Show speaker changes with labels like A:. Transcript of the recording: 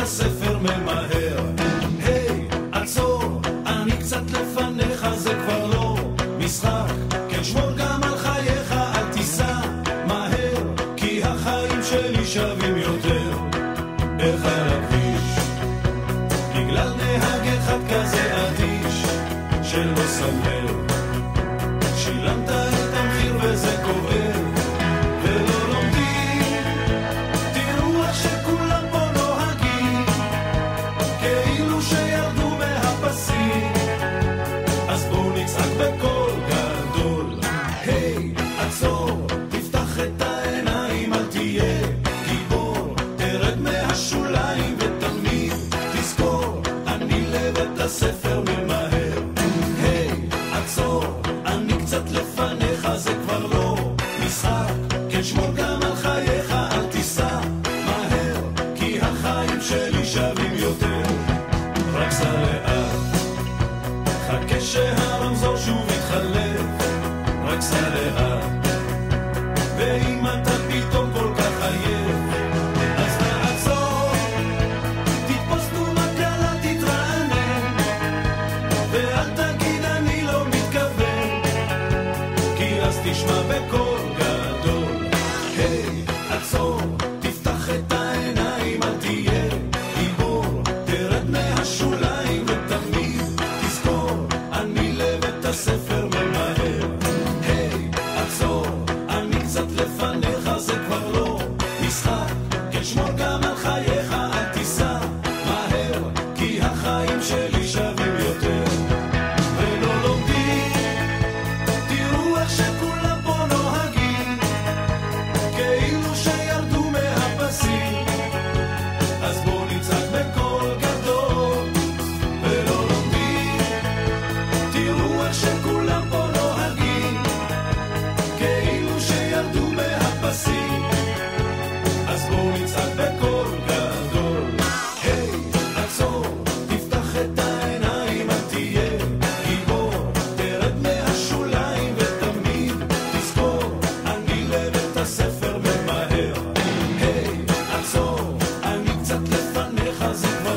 A: הספר ממהר. היי, עצור, אני קצת לפניך, זה כבר לא משחק. כן, שמור גם על חייך, אל תיסע מהר, כי החיים שלי שווים יותר. איך על הכביש, בגלל נהג אחד כזה אדיש, שלא שם לב, שילמת את המחיר וזה כואב. ולא לומדים, תראו איך שכולם פה נוהגים, כאילו שירדו מהפסים. אז בואו נצעק בקול גדול, היי, עצור, תפתח את העיניים, אל תהיה גיבור, תרד מהשוליים ותמיד תזכור, אני לבית הספר ממהר. היי, עצור, אני קצת לפניך, זה כבר לא משחק. כן, שמור גם על חייך, אל תיסע מהר, כי החיים שלי שווים יותר. רק סע לאט, חכה שהרמזור שוב יתחלף, רק סע לאט, ואם אתה פתאום כל כך עייף, אז תעצור, תתפוס תנומה קלה, תתרענן, ואל תגיד אני לא מתכוון, כי אז תשמע בקול גדול, היי, עצור, תפתח את העיניים, אל תהיה גיבור, תרד מהשוליים ותמיד תזכור, אני לבית הספר ממהר. היי, עצור, אני קצת לפניך, זה כבר לא משחק. כן, שמור גם על חייך, אל תיסע מהר, כי החיים שלי שווים יותר. ולא לומדים, תראו איך שכולם פה נוהגים, כאילו שירדו מהפסים. אז בואו נצעק בקול גדול, ולא לומדים, תראו איך שכולם פה נוהגים, כאילו שירדו מהפסים. אז בואו נצעק בקול גדול, היי, עצור, תפתח את העיניים, אל תהיה גיבור, תרד מהשוליים ותמיד תזכור, אני לבית הספר ממהר. היי, עצור, אני קצת לפניך, זה כבר